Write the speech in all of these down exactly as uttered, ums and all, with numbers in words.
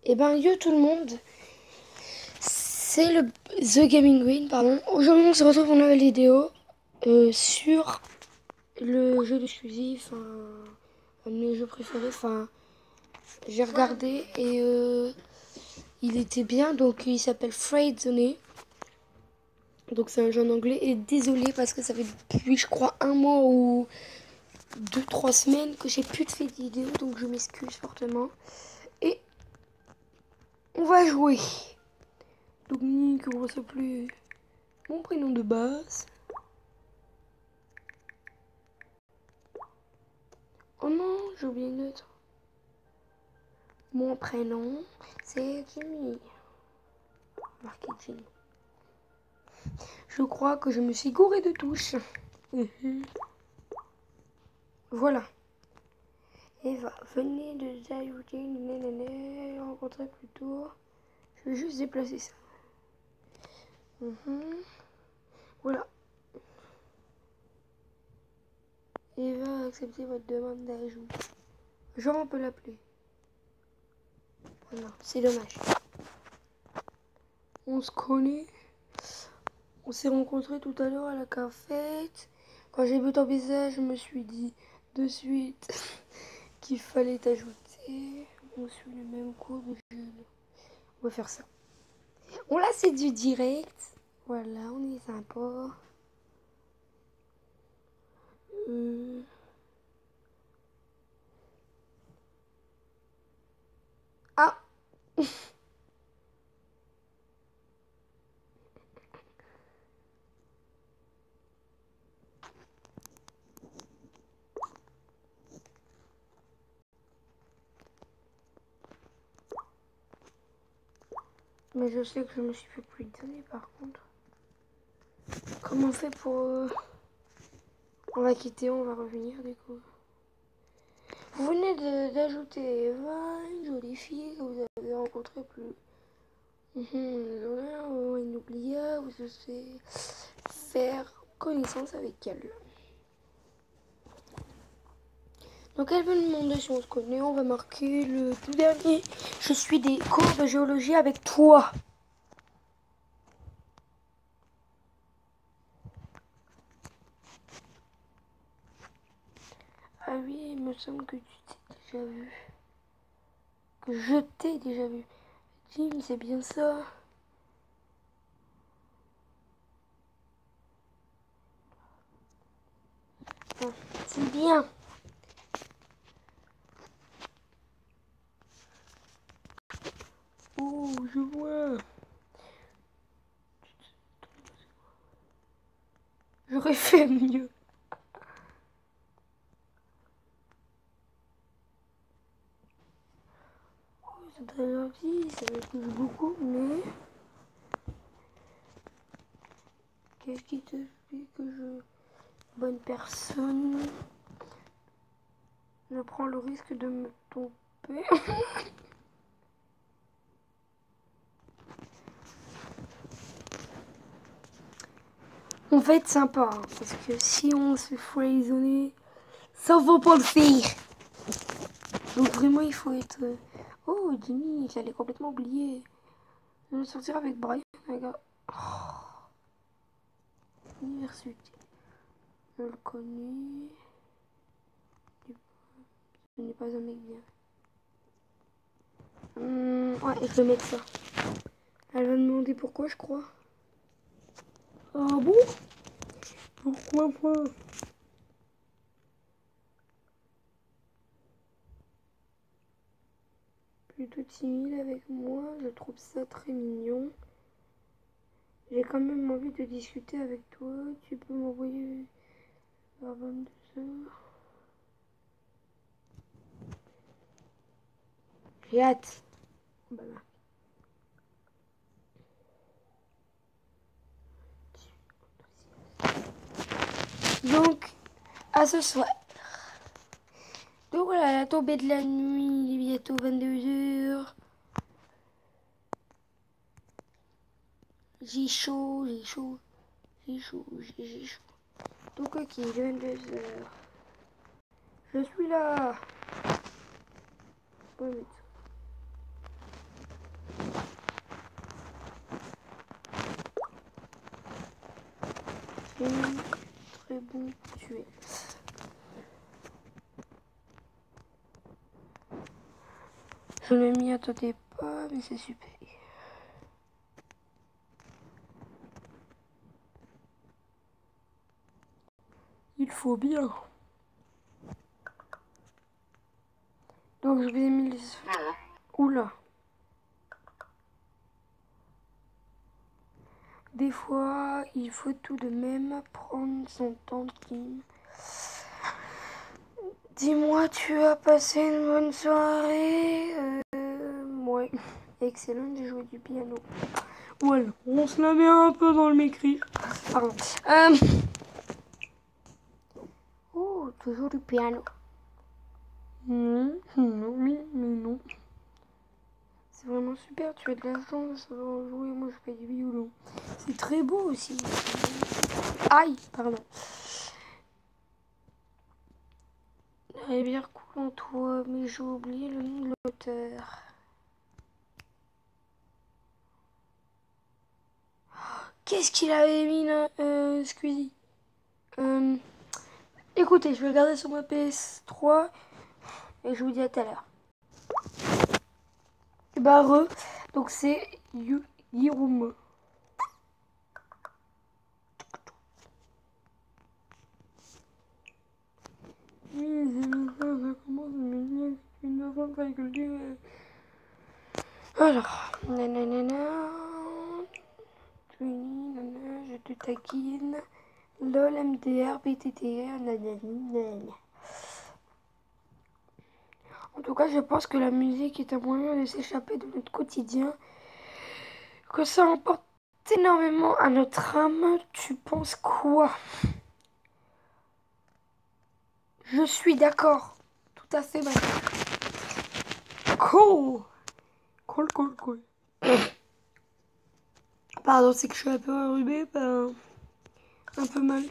Et ben yo tout le monde, c'est le The Gaming Green, pardon. Aujourd'hui on se retrouve pour une nouvelle vidéo euh, sur le jeu exclusif, enfin, un de mes jeux préférés. Enfin, j'ai regardé et euh, il était bien, donc il s'appelle Frayed Zone. Donc c'est un jeu en anglais et désolé parce que ça fait depuis je crois un mois ou deux trois semaines que j'ai plus de fait de vidéo, donc je m'excuse fortement. Et on va jouer. Dominique, on va s'appeler mon prénom de base. Oh non, j'ai oublié une autre. Mon prénom, c'est Jimmy. Marqué Jimmy. Je crois que je me suis gouré de touches. Voilà. Eva, venez de ajouter une rencontrer plus tôt. Je vais juste déplacer ça. Mm-hmm. Voilà. Eva a accepté votre demande d'ajout. Genre on peut l'appeler. Oh non, c'est dommage. On se connaît. On s'est rencontrés tout à l'heure à la cafette. Quand j'ai vu ton visage, je me suis dit de suite qu'il fallait t'ajouter. On suit le même cours de jeu. On va faire ça. On là c'est du direct. Voilà, on est sympa. Euh... Ah. Mais je sais que je me suis fait plus donner par contre. Comment on fait pour... Euh... On va quitter, on va revenir du coup. Vous venez d'ajouter Eva, une jolie fille que vous avez rencontrée plus. Mmh, inoubliable, vous devez faire connaissance avec elle. Donc elle veut me demander si on se connaît, on va marquer le tout dernier. Je suis des cours de géologie avec toi. Ah oui, il me semble que tu t'es déjà vu. Que je t'ai déjà vu. Jim, c'est bien ça. Ah, c'est bien. Oh, je vois. J'aurais fait mieux. C'est très gentil, ça me touche beaucoup, mais... Qu'est-ce qui te fait que je... Bonne personne... Je prends le risque de me tromper. On va être sympa, hein, parce que si on se frayonner, ça vaut pas le faire. Donc vraiment, il faut être... Oh, Jimmy, j'allais complètement oublier. Je vais sortir avec Brian, regarde. Oh. Université. Je le connais. Ce n'est pas un mec bien. Hum, ouais, je vais mettre ça. Elle va me demander pourquoi, je crois. Ah bon? Pourquoi pas? Plutôt timide avec moi, je trouve ça très mignon. J'ai quand même envie de discuter avec toi. Tu peux m'envoyer vers vingt-deux heures. J'ai hâte. Voilà. Donc, à ce soir. Donc voilà, la tombée de la nuit, il est bientôt vingt-deux heures. J'ai chaud, j'ai chaud, j'ai chaud, j'ai chaud. Donc ok, vingt-deux heures. Je suis là. bon, très bon tu es. Je ne m'y attendais pas, mais c'est super. Il faut bien. Donc je vous ai mis les... Oula. Des fois, il faut tout de même prendre son temps, Kim. Dis-moi, tu as passé une bonne soirée? euh, Ouais. Excellent, j'ai joué du piano. Voilà, on se la met un peu dans le m'écrire. Pardon. Euh... Oh, toujours du piano. Non, non, mais, mais non. C'est vraiment super, tu as de la chance de savoir jouer. Moi, je fais du violon. C'est très beau aussi. Aïe, pardon. La rivière coule en toi, mais j'ai oublié le nom de l'auteur. Qu'est-ce qu'il avait mis là, euh, Squeezie euh, Écoutez, je vais regarder sur ma P S trois et je vous dis à tout à l'heure. Et bah re, donc c'est Yirum. Alors, nanana, je te taquine, lol, M D R, B T T R, nanana. En tout cas, je pense que la musique est un moyen de s'échapper de notre quotidien, que ça emporte énormément à notre âme. Tu penses quoi? Je suis d'accord. Tout à fait, madame. Cool. Cool, cool, cool. Pardon, c'est que je suis un peu enrhumée, ben, un peu mal.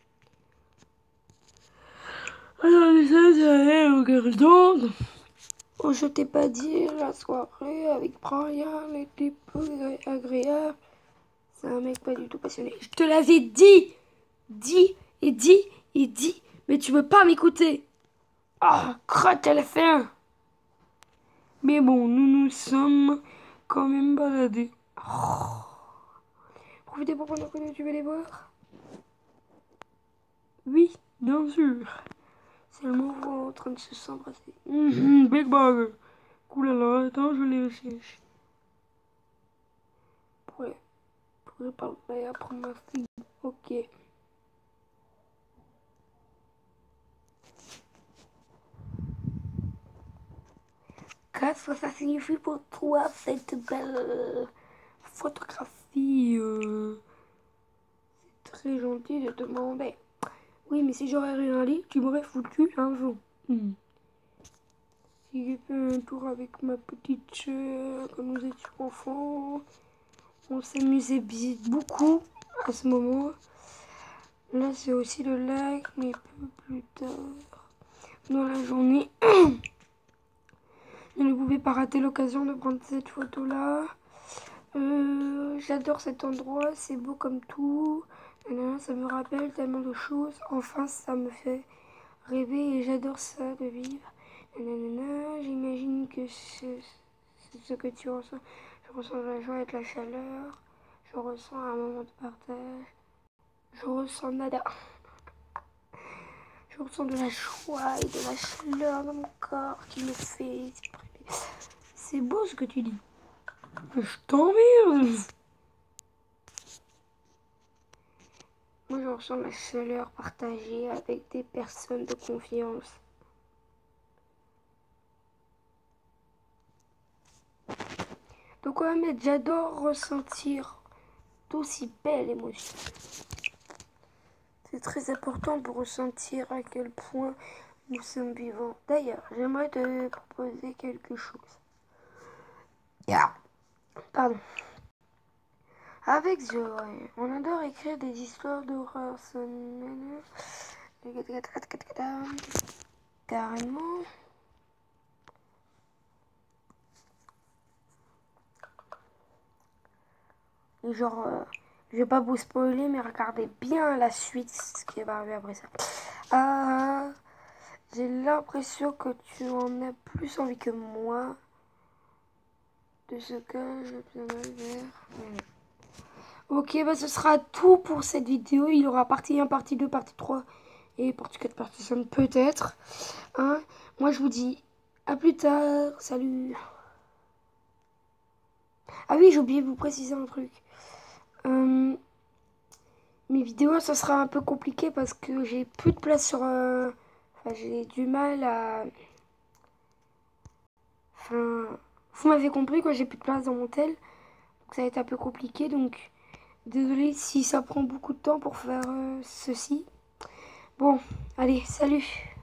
Alors, ça, c'est au garde. Oh, je t'ai pas dit, la soirée avec Brian était peu agréable. C'est un mec pas du tout passionné. Je te l'avais dit. Dit et dit et dit. Mais tu veux pas m'écouter. Ah, oh, crotte à la fin. Mais bon, nous nous sommes quand même baladés. Oh. Profitez pour prendre que tu veux les voir. Oui, bien sûr. Seulement vous en train de se s'embrasser. Mmh, Big Bug. Oulala, attends, je les cherche. Ouais, pourrais parler après ma fille. Ok. Qu'est-ce que ça signifie pour toi, cette belle photographie euh... C'est très gentil de te demander. Oui, mais si j'aurais rien dit, tu m'aurais foutu un vent. Hmm. Si j'ai fait un tour avec ma petite sœur quand nous étions enfants, on s'amusait beaucoup à ce moment. Là, c'est aussi le lac, mais peu plus tard dans la journée. Je ne pouvais pas rater l'occasion de prendre cette photo-là. Euh, J'adore cet endroit, c'est beau comme tout. Ça me rappelle tellement de choses. Enfin, ça me fait rêver et j'adore ça de vivre. J'imagine que c'est ce que tu ressens. Je ressens la joie et de la chaleur. Je ressens un moment de partage. Je ressens nada. Je ressens de la joie et de la chaleur dans mon corps qui me fait exprimer. C'est beau ce que tu dis. Je t'emmerde. Moi, je ressens la chaleur partagée avec des personnes de confiance. Donc, Ahmed, j'adore ressentir d'aussi belles émotions. C'est très important pour ressentir à quel point nous sommes vivants. D'ailleurs, j'aimerais te proposer quelque chose. Yeah. Pardon. Avec Zoé, on adore écrire des histoires d'horreur. Carrément. Et genre, euh, Je vais pas vous spoiler, mais regardez bien la suite, ce qui va arriver après ça. Euh, J'ai l'impression que tu en as plus envie que moi. De ce cas, je vais vers... Ok, bah ce sera tout pour cette vidéo. Il y aura partie un, partie deux, partie trois et partie quatre, partie cinq peut-être. Hein, moi, je vous dis à plus tard. Salut. Ah oui, j'ai oublié de vous préciser un truc. Euh, mes vidéos, ça sera un peu compliqué parce que j'ai plus de place sur... Euh... Enfin, j'ai du mal à... Enfin, vous m'avez compris, quoi, j'ai plus de place dans mon tel. Donc ça va être un peu compliqué, donc... Désolée si ça prend beaucoup de temps pour faire euh, ceci. Bon, allez, salut.